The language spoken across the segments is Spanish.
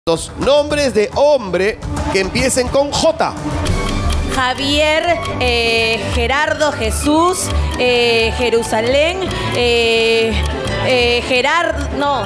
Nombres de hombre que empiecen con J. Javier, Gerardo, Jesús, Jerusalén, Gerardo, no,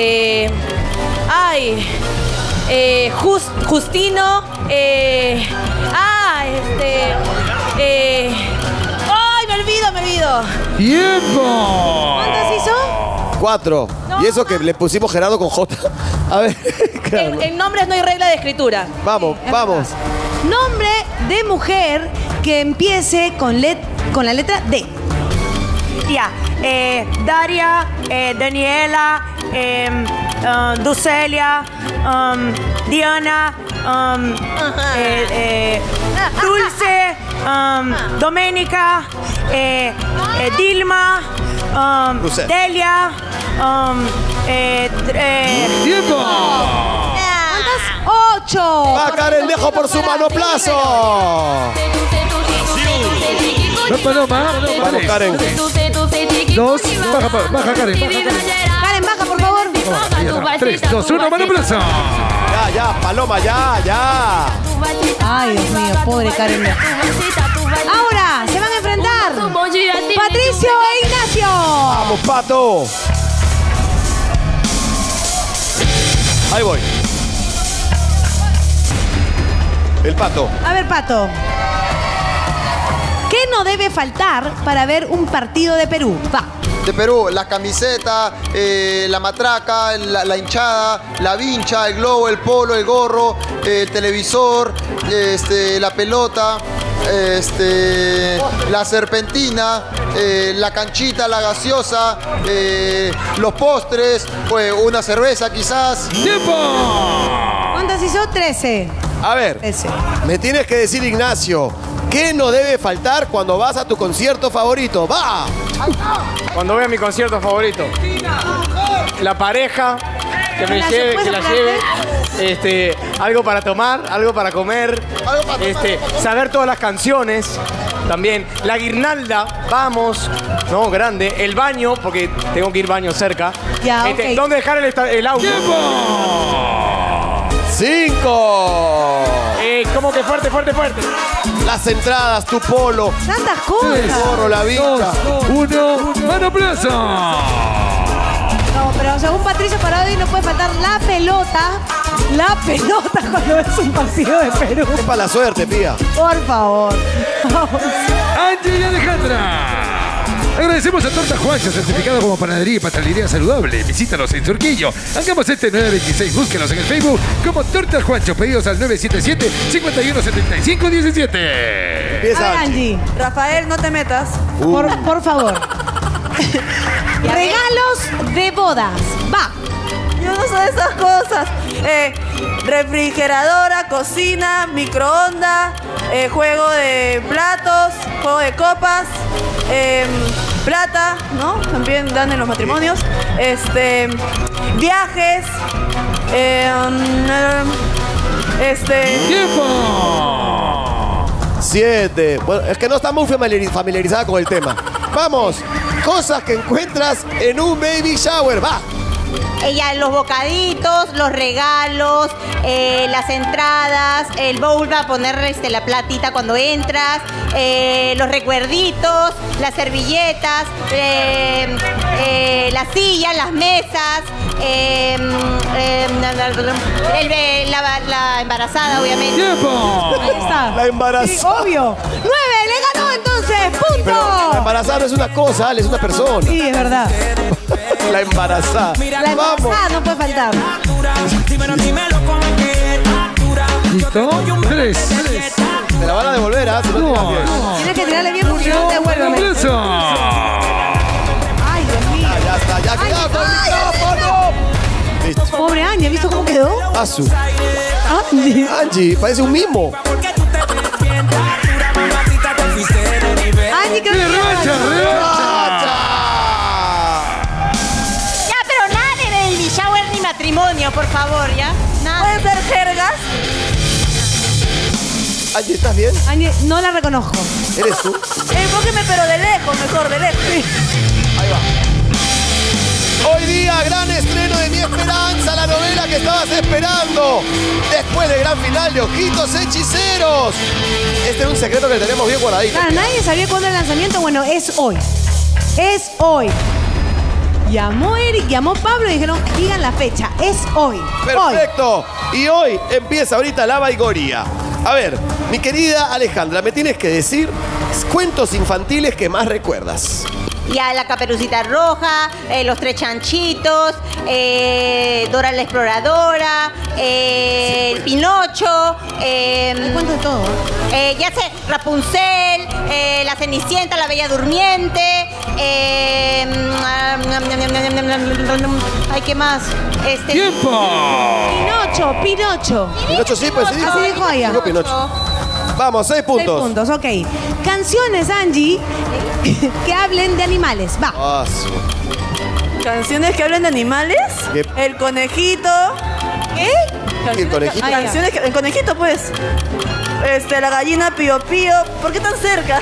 Justino, ¡ay, me olvido! ¡Tiempo! ¿Cuántos hizo? 4. No, y eso que le pusimos Gerardo con J. A ver, claro. En nombres no hay regla de escritura. Vamos, vamos. Nombre de mujer que empiece con la letra D. Ya, Daria, Daniela, Ducelia, Diana, Dulce, Doménica, Dilma, Delia, ¡Tiempo! ¿Cuántas? 8. Va Karen Dejo por su manoplazo. Va Paloma. Vamos, Karen. 2. Baja Karen. Karen, baja, por favor. 3, 2, 1, manoplazo. Ya, Paloma, ya. Ay, Dios mío, pobre Karen. Ahora se van a enfrentar Patricio e Ignacio. Vamos, Pato. Ahí voy. El Pato. A ver, Pato. ¿Qué no debe faltar para ver un partido de Perú? Va. De Perú, la camiseta, la matraca, la hinchada, la vincha, el globo, el polo, el gorro, el televisor, la pelota, la serpentina, la canchita, la gaseosa, los postres, pues una cerveza quizás. ¡Tiempo! ¿Cuántas hizo? 13. A ver, 13. me tienes que decir, Ignacio, ¿qué no debe faltar cuando vas a tu concierto favorito? ¡Va! Cuando voy a mi concierto favorito, la pareja que me lleve, que la lleve, algo para tomar, algo para comer, saber todas las canciones, también la guirnalda, vamos, no, grande, el baño, porque tengo que ir baño cerca, Ya, ok. ¿dónde dejar el auto? ¡Tiempo! 5. Como que fuerte. Las entradas, tu polo, Tantas el cosas. gorro, la vincha. 2, 1, manoplazo. No, pero según Patricio Parodi no puede faltar la pelota. La pelota cuando ves un partido de Perú. Es para la suerte, pía. Por favor. Vamos. Angie y Alejandra. Agradecemos a Torta Juancho, certificado como panadería y pastelería saludable. Visítanos en Surquillo. Hagamos 926. Búsquenos en el Facebook como Torta Juancho. Pedidos al 977-5175-17. A Empieza ver, Angie. Rafael, no te metas. Por favor. Regalos de bodas. Va. Yo no sé esas cosas. Refrigeradora, cocina, microondas, juego de platos, juego de copas, plata, ¿no? También dan en los matrimonios. Viajes, ¡Tiempo! 7. Bueno, es que no está muy familiarizada con el tema. Vamos. Cosas que encuentras en un baby shower. Va. Los bocaditos, los regalos, las entradas, el bowl para poner la platita cuando entras, los recuerditos, las servilletas, las sillas, las mesas, la embarazada, obviamente. ¡Tiempo! Ahí está. La embarazada. Sí, obvio. 9. Le ganó entonces. ¡Punto! Pero la embarazada no es una cosa, Ale, es una persona. Sí, es verdad. La embarazada. La Vamos. embarazada no puede faltar. ¿Listo? 3. Te la van a devolver, ¿ah? Si no tiras bien. Tienes que tirarle bien porque si no te devuelve. ¡Manoplazo! Ay, Dios mío. Ya está, ya cuidado con el micrófono. Listo. Pobre Angie, ¿has visto cómo quedó? Asu. Angie. Angie, parece un mimo. Angie, creo que ¡Revancha! Ya, pero nada de baby shower ni matrimonio, por favor, ¿ya? Nada. ¿pueden ser jergas? Angie, ¿estás bien? Angie, no la reconozco. ¿Eres tú? Enfóqueme, pero de lejos, mejor, de lejos. Ahí va. Hoy día, gran estreno de Mi Esperanza, la novela que estabas esperando. Después del gran final de Ojitos Hechiceros. Este es un secreto que tenemos bien guardadito. Claro, nadie sabía cuándo el lanzamiento. Bueno, es hoy. Es hoy. Llamó Eric, llamó Pablo y dijeron, digan la fecha. Es hoy. Perfecto. Y hoy empieza ahorita la vaigoría. A ver, mi querida Alejandra, me tienes que decir cuentos infantiles que más recuerdas. Ya la Caperucita Roja, Los Tres Chanchitos, Dora la Exploradora, Pinocho. Cuento de todo. Ya sé, Rapunzel, La Cenicienta, La Bella Durmiente. Ay, ¿qué más? ¡Tiempo! Pinocho. Pinocho sí, pues sí. Así dijo ella. Dijo Pinocho. Vamos, 6 puntos. 6 puntos, ok. Canciones, Angie, que hablen de animales. Va. Ah, sí. Canciones que hablan de animales. ¿Qué? El conejito. ¿Qué? ¿El conejito? Canciones que, el conejito, pues. La gallina Pío Pío. ¿Por qué tan cerca?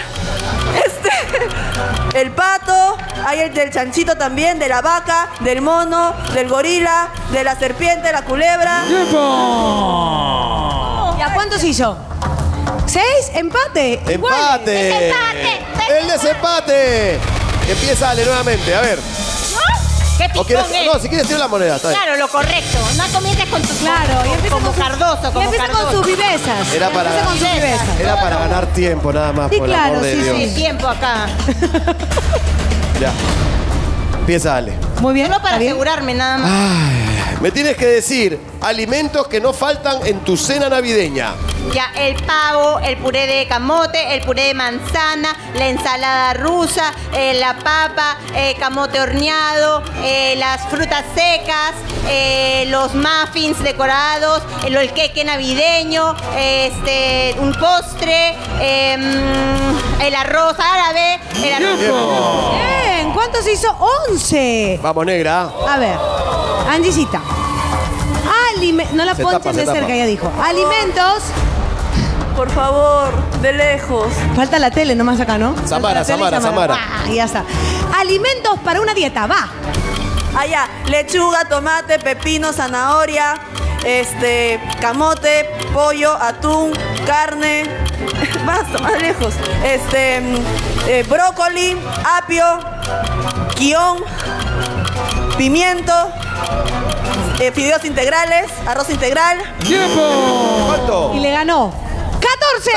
El pato. Hay el del chanchito también, de la vaca, del mono, del gorila, de la serpiente, la culebra. ¡Tiempo! ¿Ya cuántos hizo? 6, empate. ¡Empate! ¡Desempate! ¡El desempate! Empieza Ale nuevamente, a ver. ¿Qué O picón quieres, es? no, si quieres tirar la moneda, está bien. Claro, lo correcto. No comiences con tus Claro, y empieza como con su- Cardoso, Y como empieza con Cardoso. sus vivezas. Era para- Empieza con sus vivezas. Era para ganar tiempo nada más, Sí, por el claro, amor de sí, Dios. El tiempo acá. Ya. Empieza Ale. Muy bien. Solo para ¿está bien? asegurarme nada más. Me tienes que decir alimentos que no faltan en tu cena navideña. Ya, el pavo, el puré de camote, el puré de manzana, la ensalada rusa, la papa, camote horneado, las frutas secas, los muffins decorados, el queque navideño, un postre, el arroz árabe, el arroz... ¡Tiempo! Bien, ¿cuántos hizo? 11. Vamos, negra. A ver, Angisita. No la Se ponchen tapa, de se tapa. cerca, ya dijo. Alimentos. Por favor, de lejos. Falta la tele nomás acá, ¿no? Samara, Falta la tele y Samara. Ah, ya está. Alimentos para una dieta, va. Allá, lechuga, tomate, pepino, zanahoria, camote, pollo, atún, carne. Basta, más lejos. Brócoli, apio, guión, pimiento, fideos integrales, arroz integral. ¡Tiempo! ¿Cuánto? Y le ganó. 14.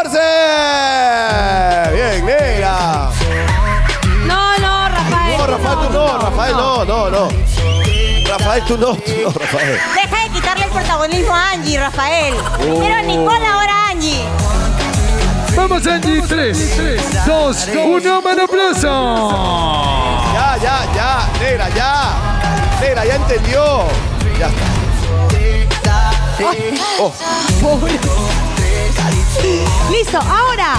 ¡14! Bien, negra. No, Rafael. No, Rafael, tú no. Rafael, no. Rafael, tú no, Rafael. Deja de quitarle el protagonismo a Angie, Rafael. Primero Nicole, ahora Angie. Vamos, Angie. 3, 2, 1, mano aplauso. Ya, negra, ya. Negra, ya entendió. Ya está. Oh. Listo, ahora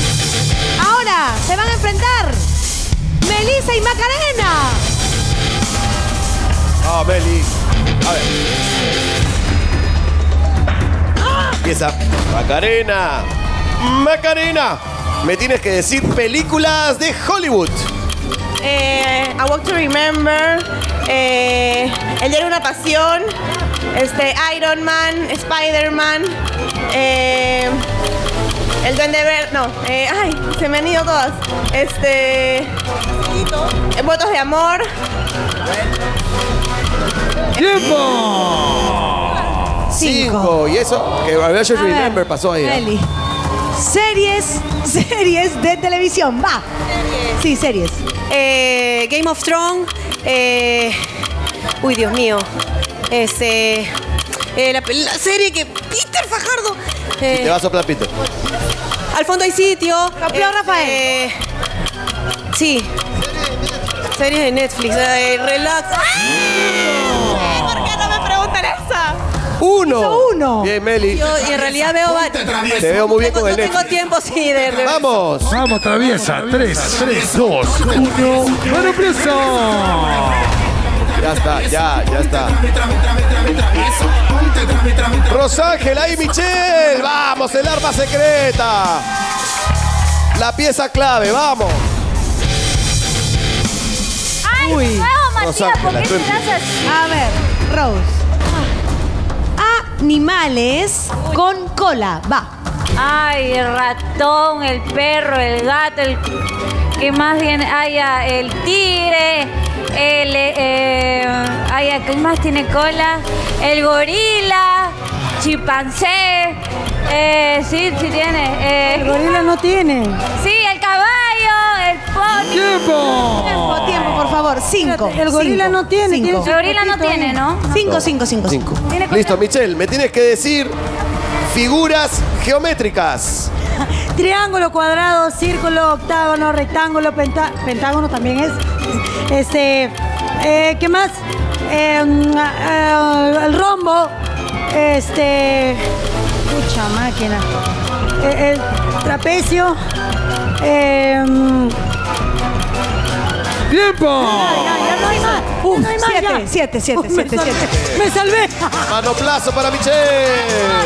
se van a enfrentar Melissa y Macarena. Ah, Meli. A ver. Empieza. Macarena. Me tienes que decir películas de Hollywood. A Walk to Remember, El Diario de una Pasión, Iron Man, Spider-Man, El Duende Verde, no, ay, se me han ido todas. Votos de Amor. ¡Tiempo! 5. Y eso, que a ver, yo A ver, remember pasó ahí. Meli. Series de televisión, va. Sí, series. Game of Thrones, uy, Dios mío, la serie que Peter Fajardo, Te va a soplar Peter. Al fondo hay sitio. Campeón, Rafael. Sí. Series de Netflix. Relax. ¿Por qué no me preguntan esa? 1. 1. Bien, Meli. Yo en realidad veo varios. Te veo muy bien con el No tengo Netflix. tiempo, sí, de Vamos. Vamos, traviesa. 3, 2, 1, mano aplauso. Ya está. Rosángela y Michelle. Vamos, el arma secreta. La pieza clave, vamos. ¡Ay, Uy. nuevo Rosángela, ¿por qué tú serás empieza. así? A ver, Rose. Animales con cola. Va. Ay, el ratón, el perro, el gato, el... ¿Qué más viene? Ay, el tigre, ay, ¿qué más tiene cola? El gorila, chimpancé, sí tiene. El gorila no tiene. Sí, el caballo, el pony. Tiempo, por favor. 5. El gorila no tiene. El gorila no tiene, ¿no? 5. 5. Tiene Listo, Michelle, me tienes que decir figuras geométricas. Triángulo, cuadrado, círculo, octágono, rectángulo, pentágono también es. ¿Qué más? El rombo. Pucha máquina. El trapecio. ¡Tiempo! Ya no hay más. No hay más. 7. Me salvé. Manoplazo para Michelle.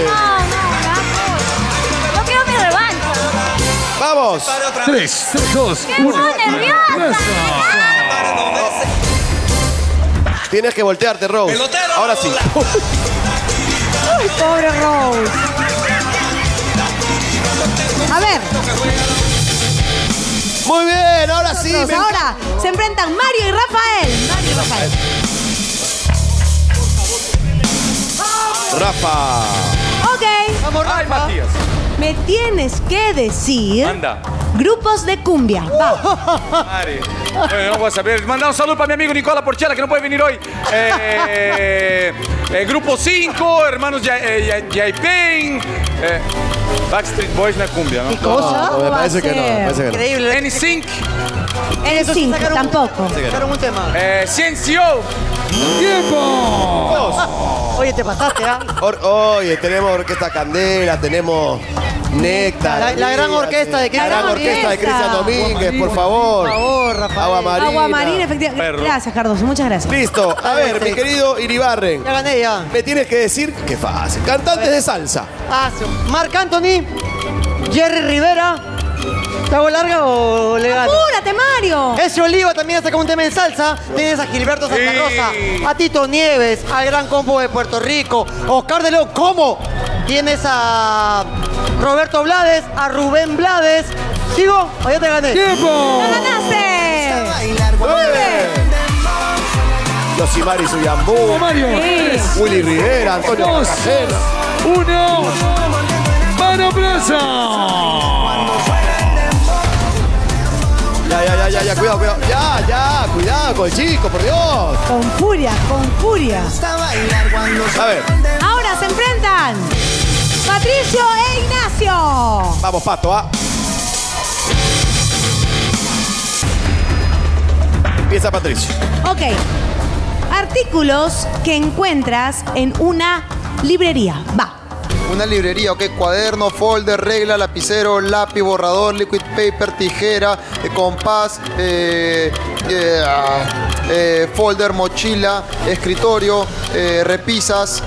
No quiero mi revancha. Vamos. 3, 2, ¡Qué 1. nerviosa! Tienes que voltearte, Rose. Ahora sí. Ay, pobre Rose. A ver. Muy bien, ahora sí. Ahora se enfrentan Mario y Rafael. Rafa. Ok. Vamos, Rafa. Ay, Matías. Me tienes que decir Anda. grupos de cumbia. Va. Madre. Bueno, vamos a ver. Manda un saludo para mi amigo Nicola Porchela, que no puede venir hoy. Grupo 5, hermanos Yaipen. Backstreet Boys, la cumbia, ¿no? ¿Qué cosa? No, me parece que no. Me parece que no. Increíble. NSYNC, El 5 tampoco. Sacaron un tema. Ciencio. ¡Tiempo! Oye, te pasaste, ¿ah? Oye, tenemos Orquesta Candela, tenemos Néctar. La gran orquesta de La gran orquesta de Cristian Domínguez, por favor. Por favor, Rafael. Agua Marina. Agua Marina, efectivamente. Perro. Gracias, Cardoso. Muchas gracias. Listo. A ver, mi querido Iribarren. Ya gané, ya. Me tienes que decir, qué fácil, cantantes de salsa. Marc Anthony, Jerry Rivera. ¿Te hago larga o le gano? ¡Apúrate, Mario! Ese Oliva también saca un tema en salsa. Tienes a Gilberto Santa Rosa, a Tito Nieves, al Gran Combo de Puerto Rico, Oscar de León. ¿Cómo? Tienes a Roberto Blades, a Rubén Blades. ¿Sigo o ya te gané? ¡Tiempo! ¡La ganaste! Yosimari Suyambú, Mario. Willy Rivera, Antonio 2, Carcela. 1. ¡Manoplazo! Ya, cuidado. Cuidado con el chico, por Dios. Con furia. A ver, Ahora se enfrentan Patricio e Ignacio. vamos, Pato, ¿ah? Empieza Patricio. Ok. Artículos que encuentras en una librería. Va. Una librería, ok, cuaderno, folder, regla, lapicero, lápiz, borrador, liquid paper, tijera, compás, folder, mochila, escritorio, repisas,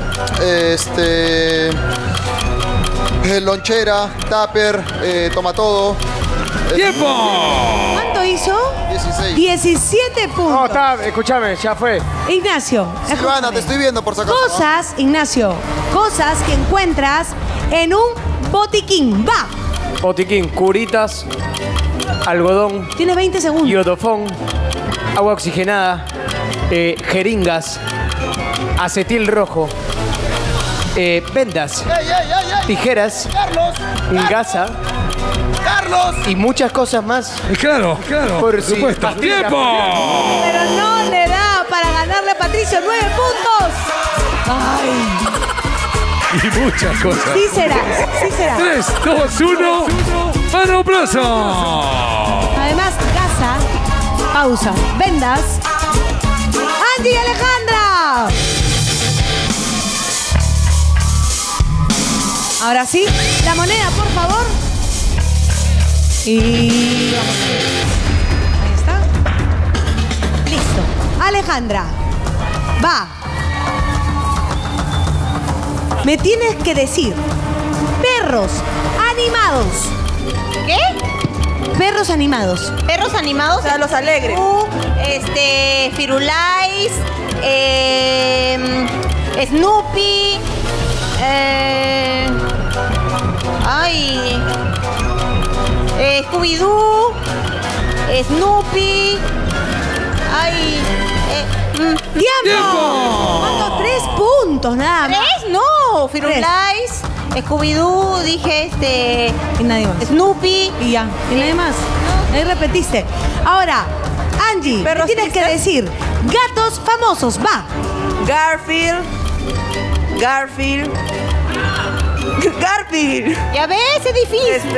lonchera, tupper, toma todo. ¡Tiempo! ¿Cuánto hizo? 16. 17 No, puntos. escúchame, ya fue. Ignacio. Silvana, escúchame. te estoy viendo por si acaso. Cosas, Ignacio, cosas que encuentras en un botiquín. Va. Botiquín, curitas, algodón, Tienes 20 segundos. iodofón, agua oxigenada, jeringas, acetil rojo, vendas, tijeras, gasa y muchas cosas más. Claro, Por por supuesto. si- ¡Tiempo! Pero no le da para ganarle a Patricio 9 puntos. Ay, Y muchas cosas. sí será. 3, 2, 1. ¡Manoplazo! Además, casa, pausa, vendas. Andy y Alejandra. Ahora sí, la moneda, por favor. Y vamos a ver. Ahí está. Listo. Alejandra, va. Me tienes que decir perros animados. ¿Qué? Perros animados. Perros animados. O sea, los alegres. Firulais, Snoopy, Scooby-Doo, Snoopy, ¡Tiempo! ¿Cuánto? 3 puntos, nada más. ¿3? No, Firulais, Scooby-Doo, dije Y nadie más. Snoopy. Y ya. ¿Y nadie más? Ahí repetiste. Ahora, Angie, me tienes que decir gatos famosos. Va. Garfield. Ya ves, es difícil.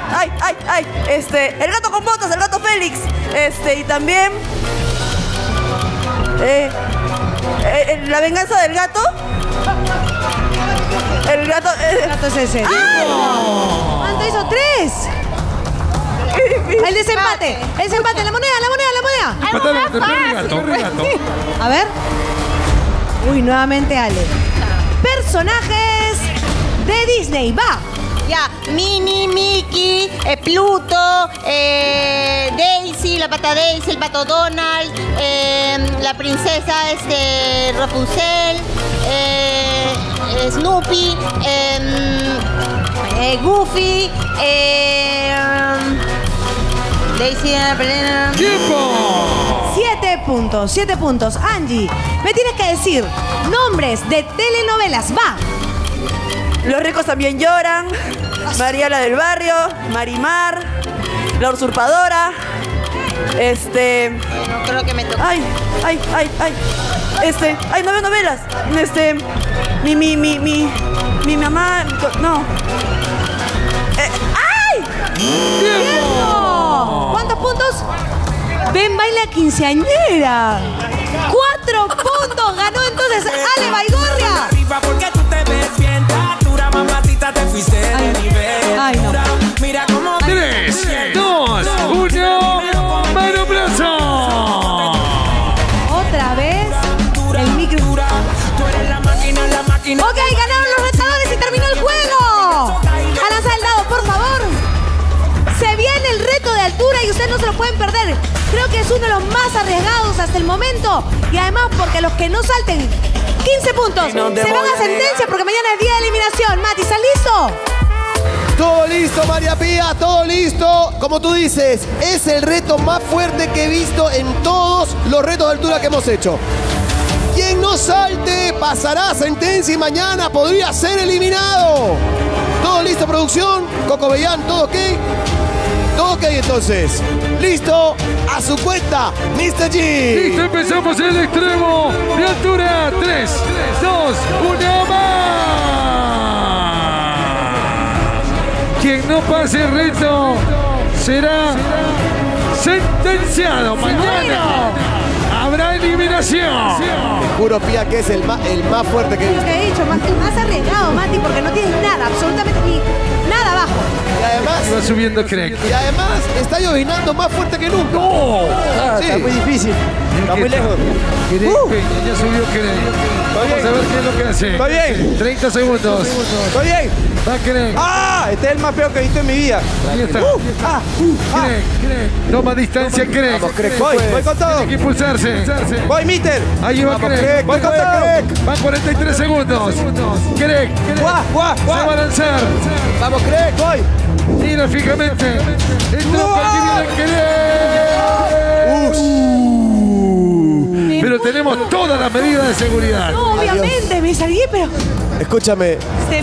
El gato con botas, el gato Félix. Y también la venganza del gato. El gato es ese. ¿Cuánto hizo? 3. El desempate. El desempate. La moneda. A ver. Uy, nuevamente Ale. Personajes de Disney. Va. Ya, Minnie, Mickey, Pluto, Daisy, la pata Daisy, el pato Donald, la princesa Rapunzel, Snoopy, Goofy, Daisy, ¡Tiempo! 7 puntos. Angie, me tienes que decir nombres de telenovelas. Va. Los ricos también lloran. María la del barrio. Marimar. La usurpadora. No creo que me toque. Ay. Hay 9 novelas. Mi mamá. No. ¡Ay! ¡Tiempo! ¿Cuántos puntos? Ven, baila quinceañera. 4 puntos. Ganó entonces Ale Baigorria. Porque tú te ves bien, tatura, mamacita, te fuiste de nivel. Ay, no. Mira cómo 3, 2, 1, mano brazo. Otra vez el micro. Tú eres la máquina. Ok, ganaron los retadores y terminó el juego. A lanzar el dado, por favor. Se viene el reto de altura y ustedes no se lo pueden perder. Creo que es uno de los más arriesgados hasta el momento. Y además porque los que no salten 15 puntos se van a sentencia porque mañana es día de eliminación. Mati, ¿estás listo? Todo listo, María Pía, todo listo. Como tú dices, es el reto más fuerte que he visto en todos los retos de altura que hemos hecho. Quien no salte pasará a sentencia y mañana podría ser eliminado. Todo listo, producción. Coco Bellán, ¿todo ok? Todo ok, entonces. Listo, a su cuenta, Mr. G. Listo, empezamos en el extremo de altura. 3, 2, 1, más. Quien no pase el reto será sentenciado. Mañana habrá eliminación. Te juro, Pía, que es el más fuerte que he visto. Lo que he dicho, más arriesgado, Mati, porque no tienes nada, absolutamente nada abajo. Y además, va subiendo Craig. Y además está llovinando más fuerte que nunca. ¡No! Sí. Está muy difícil. Está muy lejos. Craig Peña, ya subió Craig. Vamos a ver qué es lo que hace. Estoy bien. 30 segundos. Estoy bien. Va Craig. ¡Ah! Este es el más feo que he visto en mi vida. Ahí está. Craig. Toma distancia, Craig. Vamos, Craig. Voy con todo. Tiene que impulsarse. Voy, mister. Ahí va Craig. Voy con todo. Van 43 segundos. Craig. Se va a lanzar. Vamos, Craig. Voy. Mira fijamente. El trampa que viene Craig. Pero tenemos todas las medidas de seguridad. No, obviamente, me salí, pero... Escúchame.